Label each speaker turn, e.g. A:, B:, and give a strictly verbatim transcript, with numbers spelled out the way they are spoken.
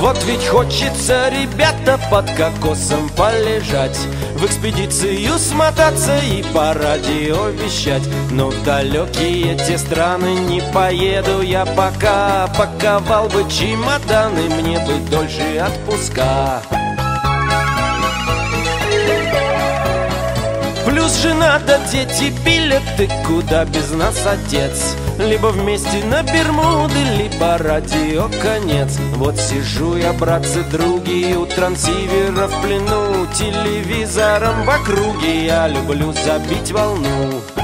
A: Вот ведь хочется, ребята, под кокосом полежать, в экспедицию смотаться и по радио вещать. Но в далекие те страны не поеду я пока. Паковал бы чемоданы, мне бы дольше отпуска. Плюс жена да дети, билеты, куда без нас, отец. Либо вместе на Бермуды, либо радио конец. Вот сижу я, братцы, други, у трансивера в плену, телевизором в округе я люблю забить волну.